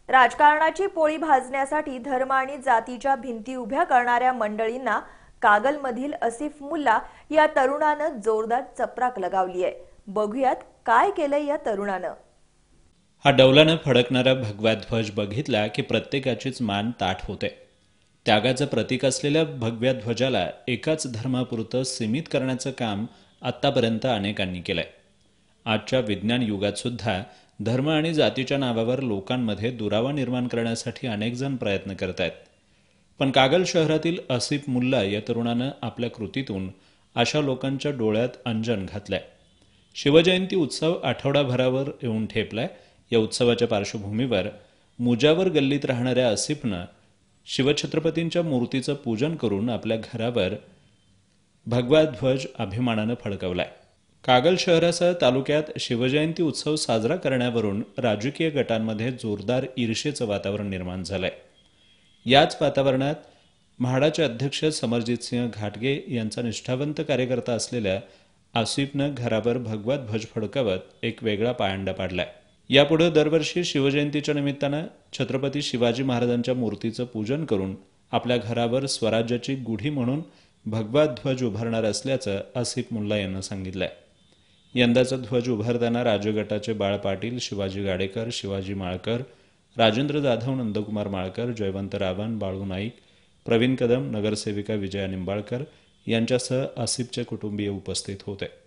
राजकारणाची पोळी भाजण्यासाठी धर्म आणि जातीच्या भिंती उभ्या करणाऱ्या मंडळींना कागलमधील आसिफ मुल्ला या तरुणानं जोरदार चपराक लगावली आहे। बघूयात काय केलंय या तरुणानं। हा डौलानं फडकणारा भगवा ध्वज बघितला की प्रत्येकाचीच मान ताठ होते। त्यागाचं प्रतीक असलेल्या भगव्या ध्वजाला एकाच धर्मापुरतं सीमित करण्याचं काम आत्तापर्यंत अनेकांनी केलंय। आजच्या विज्ञान युगात सुद्धा धर्म आणि जातीच्या नावावर लोकांमध्ये दुरावा निर्माण करण्यासाठी अनेक जण प्रयत्न करत आहेत। पण कागल शहरातील आसिफ मुल्ला या तरुणानं आपल्या कृतीतून अशा लोकांच्या डोळ्यात अंजन घातलंय। शिवजयंती उत्सव आठवडाभरावर येऊन ठेपलाय। या उत्सवाच्या पार्श्वभूमीवर मुजावर गल्लीत राहणाऱ्या आसिफनं शिवछत्रपतींच्या मूर्तीचं पूजन करून आपल्या घरावर भगवा ध्वज अभिमानानं फडकवलाय। कागल शहरासह तालुक्यात शिवजयंती उत्सव साजरा करण्यावरून राजकीय गटांमध्ये जोरदार ईर्षेचं वातावरण निर्माण झालंय। याच वातावरणात म्हाडाचे अध्यक्ष समरजितसिंह घाटगे यांचा निष्ठावंत कार्यकर्ता असलेल्या आसिफनं घरावर भगवा ध्वज फडकवत एक वेगळा पायंडा पाडलाय। यापुढे दरवर्षी शिवजयंतीच्या निमित्तानं छत्रपती शिवाजी महाराजांच्या मूर्तीचं पूजन करून आपल्या घरावर स्वराज्याची गुढी म्हणून भगवा ध्वज उभारणार असल्याचं आसिफ मुल्ला यांनी सांगितलंय। यंदाचा ध्वज उभारताना राजगटाचे बाळ पाटील, शिवाजी गाडेकर, शिवाजी माळकर, राजेंद्र जाधव, नंदकुमार माळकर, जयवंत रावण, बाळू नाईक, प्रवीण कदम, नगरसेविका विजया निंबाळकर यांच्यासह आसिफचे कुटुंबीय उपस्थित होते।